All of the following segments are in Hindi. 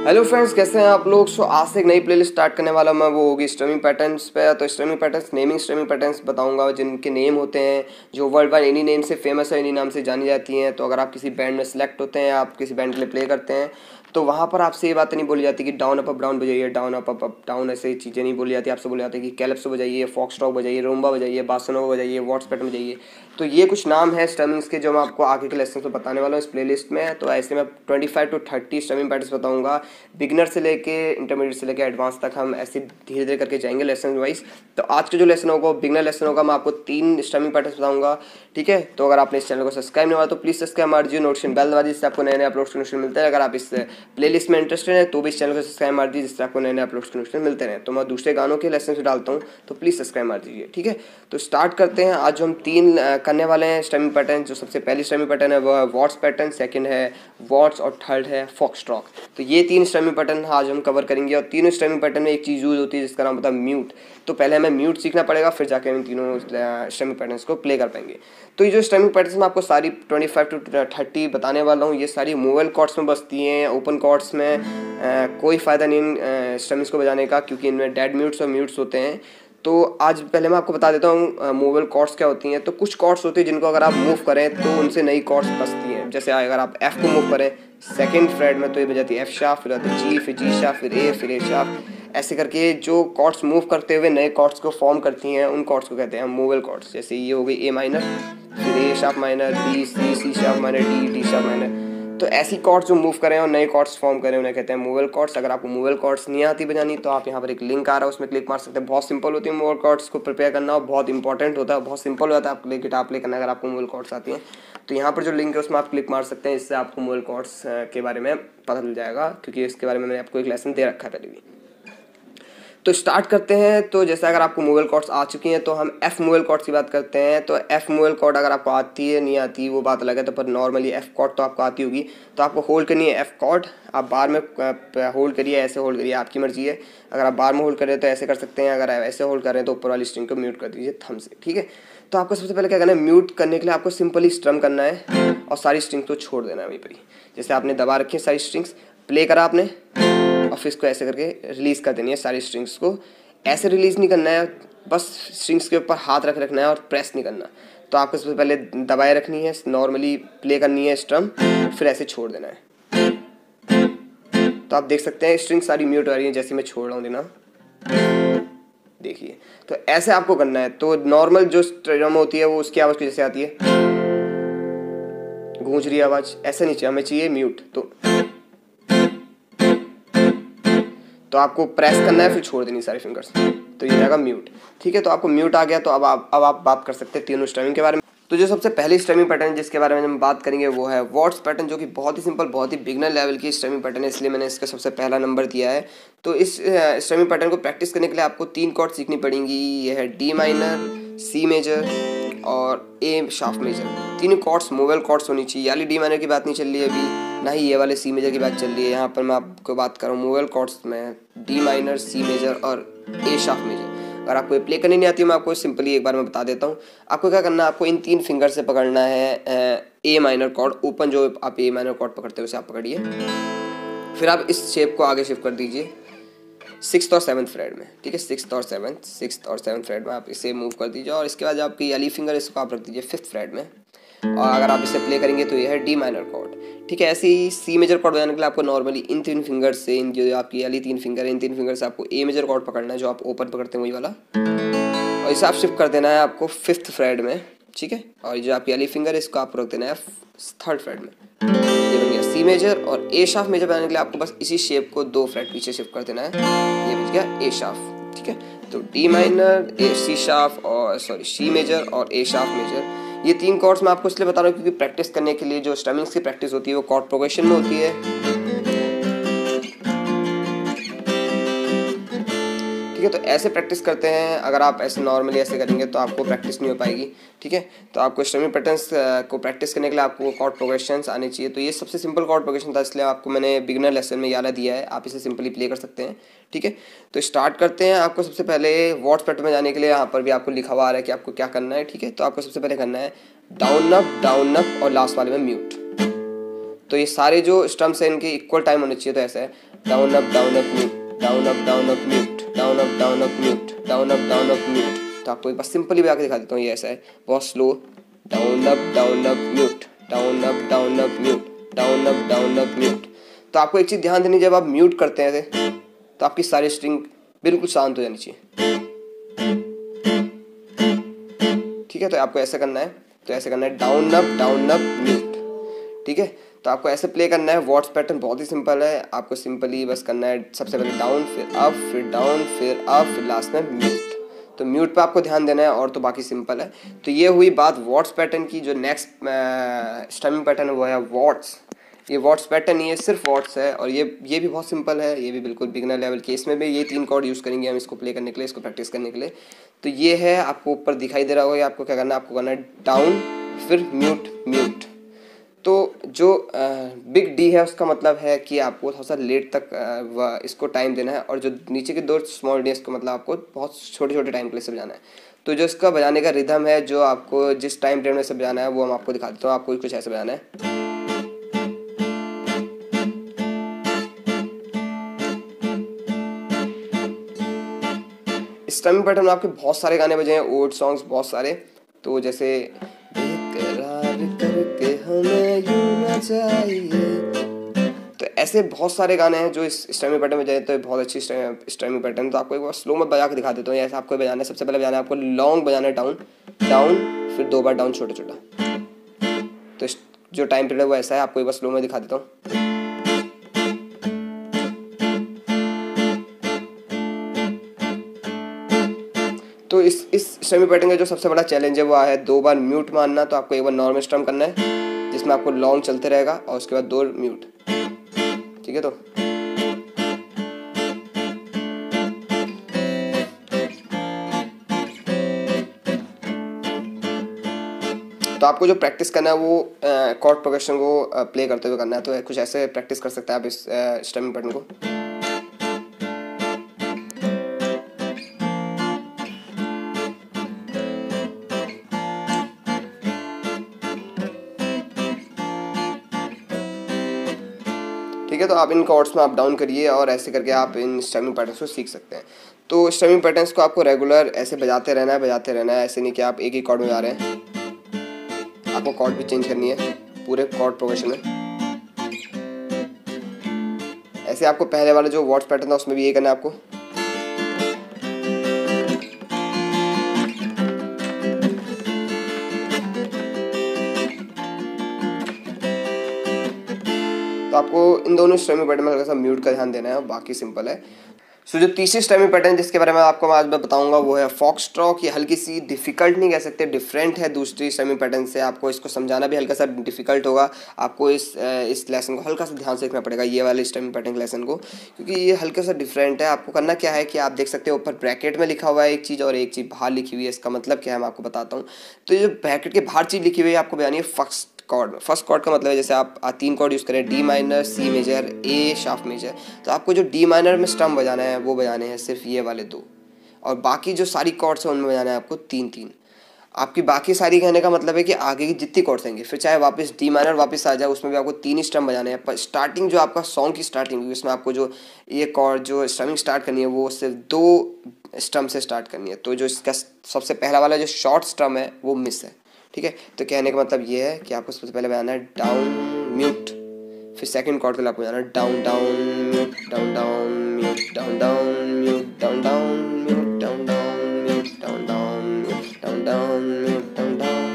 हेलो फ्रेंड्स, कैसे हैं आप लोग। आज से एक नई प्लेलिस्ट स्टार्ट करने वाला मैं, वो होगी स्ट्रमिंग पैटर्न्स पे। तो strumming patterns, naming strumming patterns बताऊंगा जिनके नेम होते हैं जो वर्ल्ड वाइड इन्हीं नेम से फेमस है, इन्हीं नाम से जानी जाती हैं। तो अगर आप किसी बैंड में सेलेक्ट होते हैं, आप किसी बैंड के लिए प्ले करते हैं, तो वहाँ पर आपसे ये बातें नहीं बोली जाती कि डाउन अप डाउन बजाइए, डाउन अप डाउन, ऐसे चीज़ें नहीं बोली जाती। आपसे बोली जाती है कि कैलिप्सो बजाइए, फॉक्सट्रॉट बजाइए, रूम्बा बजाइए, बासनोवा बजाइए, वॉट्स पैटर्न बजाइए। तो ये कुछ नाम है स्ट्रमिंग्स के जो मैं आपको आगे के लेसन में बताने वाला हूँ इस प्लेलिस्ट में। तो ऐसे मैं 25 to 30 स्ट्रमिंग पैटर्न्स बताऊँगा। बिगिनर से लेके इंटरमीडिएट से लेके एडवांस तक हम ऐसे धीरे धीरे करके जाएंगे लेसन वाइज। तो आज का जो लेसन होगा बिगिनर लेसन होगा। मैं आपको 3 स्ट्रमिंग पैटर्न्स बताऊंगा, ठीक है। तो अगर आपने इस चैनल को सब्सक्राइब नहीं हुआ तो प्लीज़ सब्सक्राइब मार दीजिए, नोटिफिकेशन बेल दबा दीजिए, जिससे आपको नए नए अपलोड्स के नोटिफिकेशन मिलते हैं। अगर आप इस प्लेलिस्ट में इंटरेस्टेड हैं तो भी इस चैनल को सब्सक्राइब मार दीजिए, जिससे आपको नए नए अपलोड्स के नोटिफिकेशन मिलते हैं। तो मैं दूसरे गानों के लेसन से डालता हूँ, तो प्लीज़ सब्सक्राइब मार दीजिए, ठीक है। तो स्टार्ट करते हैं। आज जो हम 3 करने वाले हैं स्ट्रमिंग पैटर्न। जो सबसे पहली स्ट्रमिंग पैटर्न है वो है वॉट्स पैटर्न, सेकंड है वॉट्स और थर्ड है फॉक्सट्रॉट। तो ये 3 स्ट्रमिंग पैटर्न आज हम कवर करेंगे। और तीनों स्ट्रमिंग पैटर्न में एक चीज़ यूज़ होती है जिसका नाम होता है म्यूट। तो पहले हमें म्यूट सीखना पड़ेगा, फिर जाके हम तीनों स्ट्रमिंग पैटर्न्स को प्ले कर पाएंगे। तो ये जो स्ट्रमिंग पैटर्न्स मैं आपको सारी 25 to 30 बताने वाला हूँ, ये सारी मूवल कॉर्ड्स में बसती हैं। ओपन कॉर्ड्स में कोई फ़ायदा नहीं इन स्ट्रमिंग्स को बजाने का, क्योंकि इनमें डेड म्यूट्स और म्यूट्स होते हैं। तो आज पहले मैं आपको बता देता हूँ मूवल कॉर्ड्स क्या होती हैं। तो कुछ कॉर्ड्स होती हैं जिनको अगर आप मूव करें तो उनसे नई कॉर्ड्स बसती हैं। जैसे अगर आप एफ़ को मूव करें सेकंड फ्रेट में तो ये बजाती है एफ शार्प, फिर आती है जी, फिर जी शार्प, फिर ए शार्प। ऐसे करके जो कॉर्ड्स मूव करते हुए नए कॉर्ड्स को फॉर्म करती हैं, उन कॉर्ड्स को कहते हैं मूवल कॉर्ड्स। जैसे ये हो गई ए माइनर, फिर A sharp minor, B C sharp minor, D sharp minor. तो ऐसी कॉर्ड्स जो मूव करें और नए कॉर्ड्स फॉर्म करें उन्हें कहते हैं मूवल कॉर्ड्स। अगर आपको मूवल कॉर्ड्स नहीं आती बजानी तो आप यहाँ पर एक लिंक आ रहा है, उसमें क्लिक मार सकते हैं। बहुत सिंपल होती है मूवल कॉर्ड्स को प्रिपेयर करना, और बहुत इंपॉर्टेंट होता है, बहुत सिंपल होता है आपके लिए गिटार प्ले करना अगर आपको मूवल कॉर्ड्स आती हैं। तो यहाँ पर जो लिंक है उसमें आप क्लिक मार सकते हैं, इससे आपको मूवल कॉर्ड्स के बारे में पता चल जाएगा, क्योंकि इसके बारे में मैंने आपको एक लेसन दे रखा है पहले भी। तो स्टार्ट करते हैं। तो जैसे अगर आपको मूवल कॉर्ड्स आ चुकी हैं तो हम एफ मूवल कॉर्ड्स की बात करते हैं। तो एफ मूवल कॉर्ड अगर आपको आती है नहीं आती वो बात अलग है, तो पर नॉर्मली एफ कॉर्ड तो आपको आती होगी। तो आपको होल्ड करनी है एफ कॉर्ड, आप बार में होल्ड करिए, ऐसे होल्ड करिए, आपकी मर्जी है। अगर आप बार में होल्ड कर रहे हैं तो ऐसे कर सकते हैं, अगर ऐसे होल्ड कर रहे हैं तो ऊपर वाली स्ट्रिंग को म्यूट कर दीजिए थंब से, ठीक है। तो आपको सबसे पहले क्या करना है, म्यूट करने के लिए आपको सिंपली स्ट्रम करना है और सारी स्ट्रिंग्स को छोड़ देना है वहीं पर ही। जैसे आपने दबा रखी है सारी स्ट्रिंग्स, प्ले करा आपने और फिर इसको ऐसे करके रिलीज़ कर देनी है सारी स्ट्रिंग्स को। ऐसे रिलीज़ नहीं करना है, बस स्ट्रिंग्स के ऊपर हाथ रख रखना है और प्रेस नहीं करना। तो आपको सबसे पहले दबाए रखनी है, नॉर्मली प्ले करनी है स्ट्रम, फिर ऐसे छोड़ देना है। तो आप देख सकते हैं स्ट्रिंग सारी म्यूट हो रही है जैसे मैं छोड़ रहा हूँ देना, देखिए। तो ऐसे आपको करना है। तो नॉर्मल जो स्ट्रम होती है वो उसकी आवाज़ जैसे आती है, गूंज रही आवाज़, ऐसे नहीं चाहिए, हमें चाहिए म्यूट। तो आपको प्रेस करना है फिर छोड़ देनी सारी फिंगर्स, तो ये जाएगा म्यूट, ठीक है। तो आपको म्यूट आ गया। तो अब आप बात कर सकते हैं तीनों स्ट्रमिंग के बारे में। तो जो सबसे पहली स्ट्रमिंग पैटर्न जिसके बारे में हम बात करेंगे वो है वॉट्स पैटर्न, जो कि बहुत ही सिंपल, बहुत ही बिगनर लेवल की स्ट्रमिंग पैटर्न है, इसलिए मैंने इसका सबसे पहला नंबर दिया है। तो इस स्ट्रमिंग पैटर्न को प्रैक्टिस करने के लिए आपको 3 कॉर्ड सीखनी पड़ेंगी। ये है डी माइनर, सी मेजर और ए शार्प मेजर। तीनों कॉर्ड्स मूवल कॉर्ड्स होनी चाहिए। यानी डी माइनर की बात नहीं चल रही है अभी, ना ही ये वाले सी मेजर की बात चल रही है। यहाँ पर मैं आपको बात कर रहा हूँ मूवल कॉर्ड्स में, डी माइनर, सी मेजर और ए शार्प मेजर। अगर आपको ये प्ले करनी नहीं आती है मैं आपको सिंपली एक बार मैं बता देता हूँ। आपको क्या करना है, आपको इन 3 फिंगर से पकड़ना है ए माइनर कॉर्ड, ओपन जो आप ए माइनर कॉर्ड पकड़ते हो उसे आप पकड़िए। फिर आप इस शेप को आगे शिफ्ट कर दीजिए 6th और 7th फ्रेट में, ठीक है। 6th और 7th फ्रेट में आप इसे मूव कर दीजिए, और इसके बाद आपकी वाली फिंगर इसको आप रख दीजिए 5th फ्रेट में। और अगर आप इसे प्ले करेंगे तो ये है डी माइनर कॉर्ड, ठीक है। ऐसे ही सी मेजर कॉर्ड बजाने के लिए आपको नॉर्मली इन 3 फिंगर से, इन जो आपकी वाली 3 फिंगर है, इन 3 फिंगर से आपको ए मेजर कॉर्ड पकड़ना है, जो आप ओपन पकड़ते हैं वही वाला, और इसे आप शिफ्ट कर देना है आपको 5th फ्रेट में, ठीक है। और जो आपकी वाली फिंगर है इसको आप रख देना है 3rd फ्रेट में। ये बन गया सी मेजर। और ए शार्प मेजर बनाने के लिए आपको बस इसी शेप को 2 फ्रेट पीछे शिफ्ट कर देना है, ये बच गया ए शार्प, ठीक है। तो D minor, A C sharp और सी मेजर और ए शार्प मेजर, ये 3 कॉर्ड्स मैं आपको इसलिए बता रहा हूँ क्योंकि प्रैक्टिस करने के लिए जो स्ट्रमिंग्स की प्रैक्टिस होती है वो कॉर्ड प्रोग्रेशन में होती है, ठीक है। तो ऐसे प्रैक्टिस करते हैं। अगर आप ऐसे नॉर्मली ऐसे करेंगे तो आपको प्रैक्टिस नहीं हो पाएगी, ठीक है। तो आपको स्ट्रमिंग पैटर्न्स को प्रैक्टिस करने के लिए आपको कॉर्ड प्रोग्रेशंस आने चाहिए। तो ये सबसे सिंपल कॉर्ड प्रोग्रेशन था, इसलिए आपको मैंने बिगिनर लेसन में याद दिया है, आप इसे सिंपली प्ले कर सकते हैं, ठीक है। तो स्टार्ट करते हैं। आपको सबसे पहले वॉट्स पैटर्न में जाने के लिए यहाँ पर भी आपको लिखा हुआ आ रहा है कि आपको क्या करना है, ठीक है। तो आपको सबसे पहले करना है डाउन अप और लास्ट वाले में म्यूट। तो ये सारे जो स्टम्प्स हैं इनके इक्वल टाइम होने चाहिए। तो ऐसा है down up mute, down up mute, down up mute, down up mute. तो आपको एक बार सिंपली बजा के दिखा देता हूँ, ये ऐसा है बहुत slow. Down up mute, down up mute, down up mute. तो आपको एक चीज़ ध्यान देनी, जब आप म्यूट करते हैं तो आपकी सारी स्ट्रिंग बिल्कुल शांत हो जानी चाहिए। ठीक है, तो आपको ऐसे करना है, तो ऐसे करना है डाउन अप म्यूट। ठीक है, तो आपको ऐसे प्ले करना है। वर्ड्स पैटर्न बहुत ही सिंपल है, आपको सिंपली बस करना है सबसे पहले डाउन, फिर अप, फिर डाउन, फिर अप, फिर लास्ट में म्यूट। तो म्यूट पे आपको ध्यान देना है, और तो बाकी सिंपल है। तो ये हुई बात वर्ड्स पैटर्न की। जो नेक्स्ट स्ट्रमिंग पैटर्न है वो है वॉट्स। ये वॉट्स पैटर्न नहीं है, सिर्फ वॉट्स है, और ये भी बहुत सिंपल है, ये भी बिल्कुल बिगिनर लेवल की। इसमें भी ये 3 कॉर्ड यूज़ करेंगे हम इसको प्ले करने के लिए, इसको प्रैक्टिस करने के लिए। तो ये है, आपको ऊपर दिखाई दे रहा होगा, आपको क्या करना है, आपको करना है डाउन फिर म्यूट म्यूट। तो जो बिग डी है उसका मतलब है कि आपको थोड़ा सा लेट तक इसको टाइम देना है, और जो नीचे के 2 स्मॉल डी इसको मतलब आपको बहुत छोटे छोटे टाइम के लिए से बजाना है। तो जो इसका बजाने का रिदम है, जो आपको जिस टाइम पीरियड में से बजाना है, वो हम आपको दिखा देता हूँ। आपको कुछ ऐसे बजाना है। स्ट्रमिंग पैटर्न में आपके बहुत सारे गाने बजे हैं, ओल्ड सॉन्ग्स बहुत सारे। तो जैसे बेकरार करके हमें यूं ना चाहिए, तो ऐसे बहुत सारे गाने हैं जो इस स्ट्रमिंग पैटर्न में जाए। तो बहुत अच्छी स्ट्रमिंग पैटर्न। तो आपको एक बार स्लो में बजा के दिखा देता हूँ। ऐसा आपको बजाना है, सबसे पहले बजाना है आपको लॉन्ग बजाना है, डाउन डाउन, फिर 2 बार डाउन छोटा छोटा। तो जो टाइम पीरियड है वो ऐसा है, आपको एक बार स्लो में दिखा देता हूँ। तो इस स्ट्रमिंग पैटर्न का जो सबसे बड़ा चैलेंज है वो है 2 बार म्यूट मारना। तो आपको एक बार नॉर्मल स्ट्रम करना है, जिसमें आपको लॉन्ग चलते रहेगा, और उसके बाद 2 म्यूट। ठीक है, तो आपको जो प्रैक्टिस करना है वो कॉर्ड प्रोग्रेशन को प्ले करते हुए करना है। तो कुछ ऐसे प्रैक्टिस कर सकते हैं आप इस स्ट्रमिंग पैटर्न को। ठीक है, तो आप इन कॉर्ड्स में अप डाउन करिए, और ऐसे करके आप इन स्ट्रमिंग पैटर्न्स को सीख सकते हैं। तो स्ट्रमिंग पैटर्न्स को आपको रेगुलर ऐसे बजाते रहना है। ऐसे नहीं कि आप एक ही कॉर्ड में जा रहे हैं, आपको कॉर्ड भी चेंज करनी है पूरे कॉर्ड प्रोग्रेशन में। ऐसे आपको पहले वाला जो वर्ड्स पैटर्न था उसमें भी ये करना है आपको। तो आपको इन दोनों स्ट्रमिंग पैटर्न में हल्का सा म्यूट का ध्यान देना है, और बाकी सिंपल है। सो जो तीसरी स्ट्रमिंग पैटर्न जिसके बारे में आपको आज मैं बताऊंगा वो है फॉक्सट्रॉट। ये हल्की सी डिफिकल्ट नहीं कह सकते, डिफरेंट है दूसरी स्ट्रमिंग पैटर्न से। आपको इसको समझाना भी हल्का सा डिफिकल्ट होगा। आपको इस लेसन को हल्का सा ध्यान से देखना पड़ेगा, ये वाले स्ट्रमिंग पैटर्न लेसन को, क्योंकि ये हल्का सा डिफरेंट है। आपको करना क्या है कि आप देख सकते हो ऊपर ब्रैकेट में लिखा हुआ है एक चीज़, और एक चीज़ बाहर लिखी हुई है। इसका मतलब क्या है मैं आपको बताता हूँ। तो ये जो ब्रैकेट के बाहर चीज़ लिखी हुई है आपको बतानी है फर्स्ट कॉर्ड। फर्स्ट कॉर्ड का मतलब है जैसे आप 3 कॉर्ड यूज़ करें, D minor, C major, A sharp major. तो आपको जो डी माइनर में स्टम बजाना है वो बजाने हैं सिर्फ ये वाले 2, और बाकी जो सारी कॉर्ड्स हैं उनमें बजाना है आपको 3-3। आपकी बाकी सारी कहने का मतलब है कि आगे की जितनी कॉर्ड्स आएंगे, फिर चाहे वापस डी माइनर वापस आ जाए, उसमें भी आपको 3 ही स्टम बजाने हैं। पर स्टार्टिंग जो आपका सॉन्ग की स्टार्टिंग होगी उसमें आपको जो ये कॉर्ड जो स्टमिंग स्टार्ट करनी है वो सिर्फ 2 स्टम से स्टार्ट करनी है। तो जो इसका सबसे पहला वाला जो शॉर्ट स्टम है वो मिस है। ठीक है, तो कहने का मतलब ये है कि आपको सबसे पहले बजाना है डाउन म्यूट, फिर सेकंड कॉर्ड के लिए आपको बजाना है down down mute, down down mute, down down mute, down down mute, down down mute, down down mute, down down mute, down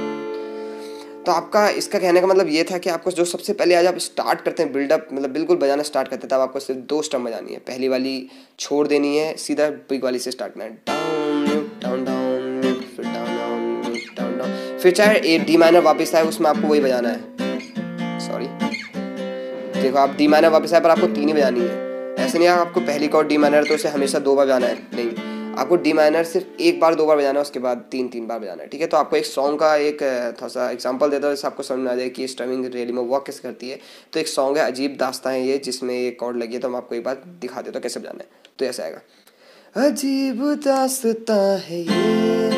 down. तो आपका इसका कहने का मतलब ये था कि आपको जो सबसे पहले आज आप स्टार्ट करते हैं बिल्डअप, मतलब बिल्कुल बजाना स्टार्ट करते हैं, तब आपको सिर्फ 2 स्टम बजानी है। पहली वाली छोड़ देनी है, सीधा बिग वाली से स्टार्ट करना है, down mute, down down mute, फिर down down mute, down down, फिर चाहे ए डी माइनर वापस आए उसमें आपको वही बजाना है। सॉरी, देखो आप डी माइनर वापस आए पर आपको 3 ही बजानी है। ऐसे नहीं आपको पहली कॉर्ड डी माइनर तो उसे हमेशा 2 बार बजाना है, नहीं, आपको डी माइनर सिर्फ 1 बार 2 बार बजाना है, उसके बाद 3-3 बार बजाना है। ठीक है, तो आपको एक सॉन्ग का एक थोड़ा सा एग्जांपल देता हूँ जिससे आपको समझ में आ जाए कि स्ट्रमिंग रियली में वर्क कैसे करती है। तो एक सॉन्ग है अजीब दास्तां है ये, जिसमें ये कॉर्ड लगी है। तो हम आपको एक बार दिखा देता हूँ कैसे बजाना है। तो ऐसा आएगा, अजीब दास्तां है ये।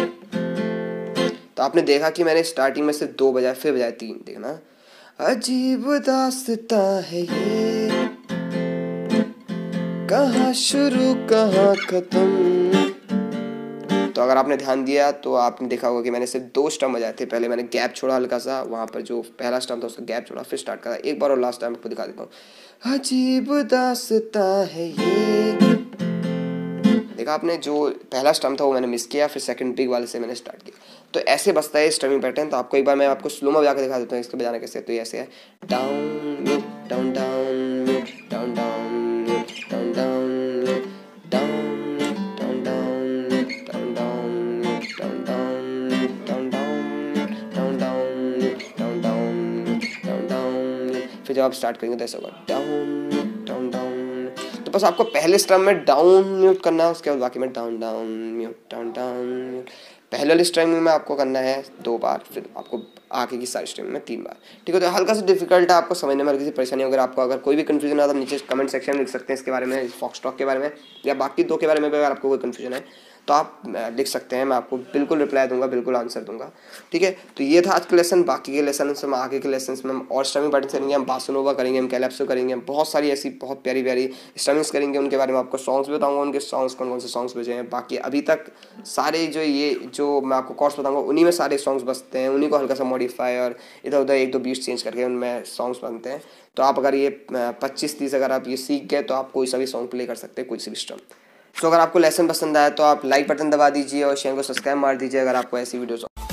तो आपने देखा कि मैंने स्टार्टिंग में सिर्फ 2 बजाए, फिर बजाए 3, देखना, अजीब दास्तां है ये, कहाँ शुरू कहाँ खत्म। तो अगर आपने ध्यान दिया तो आपने देखा होगा कि मैंने सिर्फ 2 स्टम्प बजाए थे। पहले मैंने गैप छोड़ा हल्का सा, वहाँ पर जो पहला स्टम्प था उसका गैप छोड़ा, फिर स्टार्ट करा एक बार और लास्ट टाइम आपको दिखा देता हूँ। अजीब दास्तां है ये। देखा आपने, जो पहला स्टम्प था वो मैंने मिस किया, फिर सेकंड बिग वाले से मैंने स्टार्ट किया। तो ऐसे बजता है स्ट्रमिंग पैटर्न। तो आपको एक बार मैं आपको स्लो में बजा के दिखा देता हूँ इसको बजाना कैसे। तो ये ऐसे है, down mute down down mute down down mute down down mute down down down down down down down down down down down down down. फिर जब आप स्टार्ट करेंगे तो ऐसा होगा, डाउन डाउन डाउन। तो बस आपको पहले स्ट्रम में डाउन म्यूट करना है, उसके बाद बाकी में down down mute down down mute. पहले वाली स्ट्रिंग में आपको करना है 2 बार, फिर आपको आगे की सारी स्ट्रिंग में 3 बार। ठीक है, तो हल्का सा डिफिकल्ट है आपको समझने में, किसी परेशानी अगर आपको अगर कोई भी कन्फ्यूजन है तो नीचे कमेंट सेक्शन में लिख सकते हैं इसके बारे में, फॉक्सट्रॉट के बारे में या बाकी 2 के बारे में भी। अगर आपको कोई कन्फ्यूजन है तो आप लिख सकते हैं, मैं आपको बिल्कुल रिप्लाई दूंगा, बिल्कुल आंसर दूंगा। ठीक है, तो ये था आज का लेसन। बाकी के लेसन हम आगे के लेसन में हम और स्ट्रमिंग पैटर्न करेंगे, हम बासुनोवा करेंगे, हम कैलेप्सो करेंगे, हम बहुत सारी ऐसी बहुत प्यारी प्यारी स्ट्रमिंग्स करेंगे। उनके बारे में आपको सॉन्ग्स बताऊंगा, उनके सॉन्ग्स कौन कौन से सॉन्ग्स बजे हैं। बाकी अभी तक सारे जो मैं आपको कॉर्ड्स बताऊंगा उन्हीं में सारे सॉन्ग्स बजते हैं, उन्हीं को हल्का सा मॉडिफाई और इधर उधर 1-2 बीट्स चेंज करके उनमें सॉन्ग्स बनते हैं। तो आप अगर ये 25-30 अगर आप ये सीख गए तो आप कोई सा भी सॉन्ग प्ले कर सकते हैं, कोई सी भी स्ट्रम। तो अगर आपको लेसन पसंद आया तो आप लाइक बटन दबा दीजिए और चैनल को सब्सक्राइब मार दीजिए अगर आपको ऐसी वीडियोस